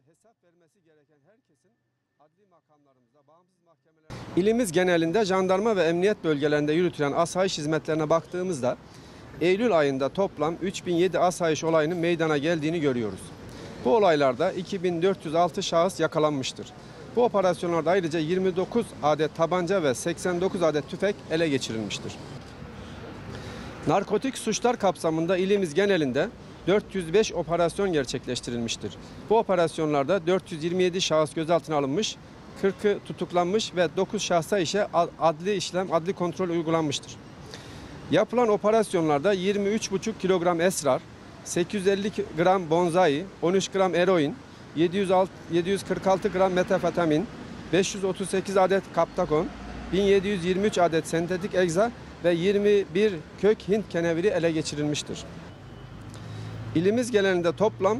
hesap vermesi gereken herkesin adli makamlarımızda, bağımsız mahkemelerde... İlimiz genelinde jandarma ve emniyet bölgelerinde yürütülen asayiş hizmetlerine baktığımızda Eylül ayında toplam 3007 asayiş olayının meydana geldiğini görüyoruz. Bu olaylarda 2406 şahıs yakalanmıştır. Bu operasyonlarda ayrıca 29 adet tabanca ve 89 adet tüfek ele geçirilmiştir. Narkotik suçlar kapsamında ilimiz genelinde 405 operasyon gerçekleştirilmiştir. Bu operasyonlarda 427 şahıs gözaltına alınmış, 40'ı tutuklanmış ve 9 şahsa adli kontrol uygulanmıştır. Yapılan operasyonlarda 23,5 kilogram esrar, 850 gram bonzai, 13 gram eroin, 746 gram metafetamin, 538 adet kaptakon, 1723 adet sentetik egza ve 21 kök Hint keneviri ele geçirilmiştir. İlimiz genelinde toplam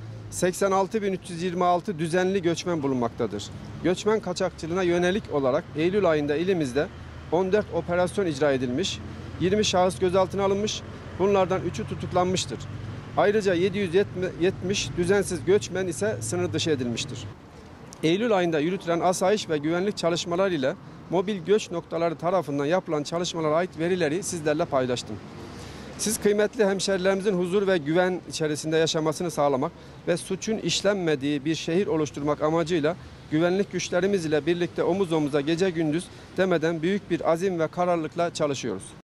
86.326 düzenli göçmen bulunmaktadır. Göçmen kaçakçılığına yönelik olarak Eylül ayında ilimizde 14 operasyon icra edilmiş, 20 şahıs gözaltına alınmış, bunlardan 3'ü tutuklanmıştır. Ayrıca 770 düzensiz göçmen ise sınır dışı edilmiştir. Eylül ayında yürütülen asayiş ve güvenlik çalışmaları ile mobil göç noktaları tarafından yapılan çalışmalara ait verileri sizlerle paylaştım. Siz kıymetli hemşerilerimizin huzur ve güven içerisinde yaşamasını sağlamak ve suçun işlenmediği bir şehir oluşturmak amacıyla güvenlik güçlerimiz ile birlikte omuz omuza gece gündüz demeden büyük bir azim ve kararlılıkla çalışıyoruz.